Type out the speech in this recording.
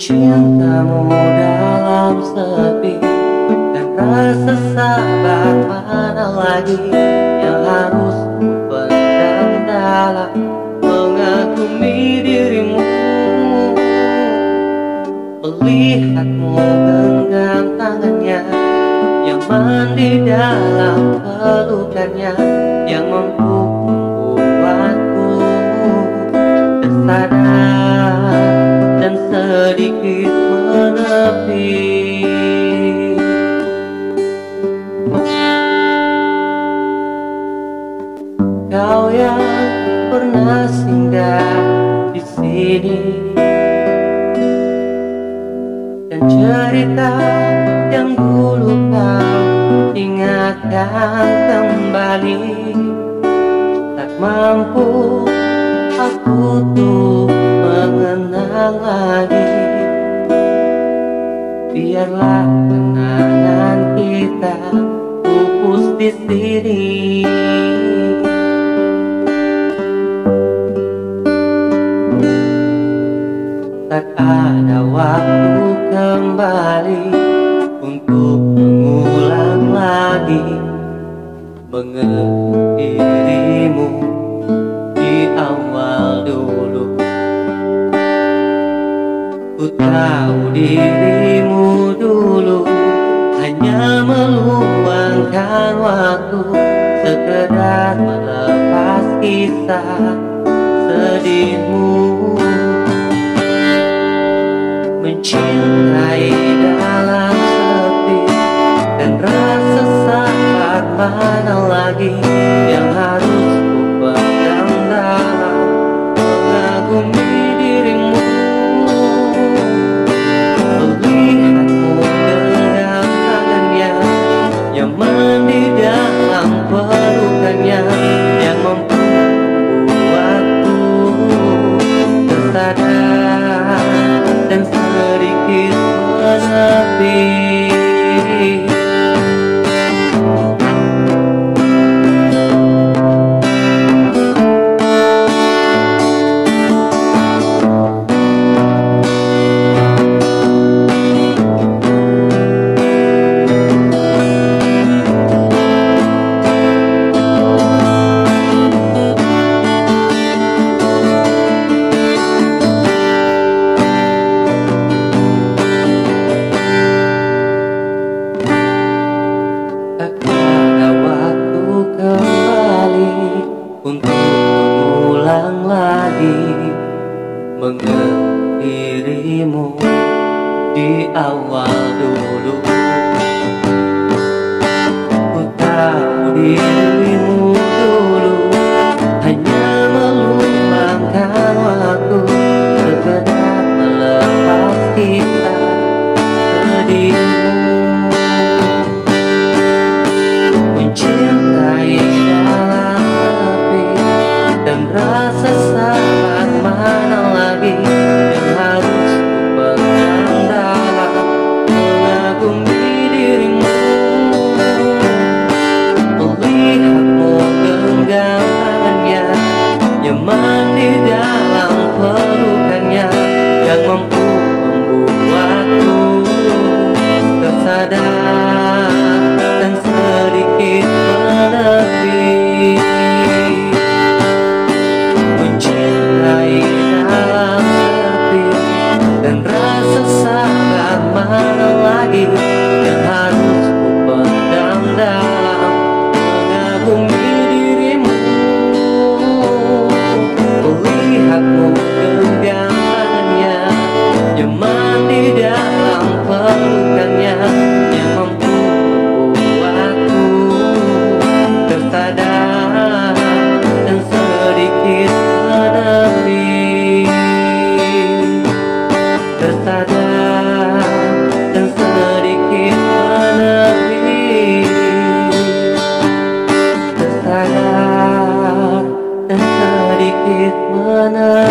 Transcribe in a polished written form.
Cintamu dalam sepi dan rasa sabar mana lagi yang harus ku pendam dalam mengagumi dirimu. Melihatmu genggam tangannya yang mandi dalam pelukannya, yang mampu membuatku tersadar dan sedikit menepi. Kau yang pernah singgah di sini dan cerita yang dulu kau ingatkan kembali, tak mampu aku tuh mengenang lagi. Biarlah kenangan kita pupus di sini. Tak ada waktu kembali untuk mengulang lagi mengerti dirimu di awal dulu. Ku tahu dirimu dulu hanya meluangkan waktu sekedar melepas kisah sedihmu. Mencintai dalam sepi dan rasa sabar mana lagi yang harus ku pendam dalam mengagumi dirimu. Melihatmu genggam tangannya yang mandi dalam pelukannya, yang mampu membuatku tersadar dan sedikit menepi. Untuk mengulang lagi mengenal dirimu di awal dulu. Ku tahu dirimu dulu hanya meluangkan waktu sekedar melepas kita sedihmu. Mencintai dalam dan rasa sabar mana lagi yang harus ku pendam dalam mengagumi dirimu. Melihatmu genggam tangannya yang mandi dalam pelukannya, yang mampu membuatku tersadar dan sedikit menepi. Mencintai dalam sepi dan rasa sabar mana lagi yang harus ku pendam dalam mengagumi dirimu. Melihatmu genggam tangannya yang mandi dalam pelukannya, yang mampu membuatku tersadar dan sedikit menepi. Tersadar dan sedikit menepi. Tersadar dan sedikit menepi.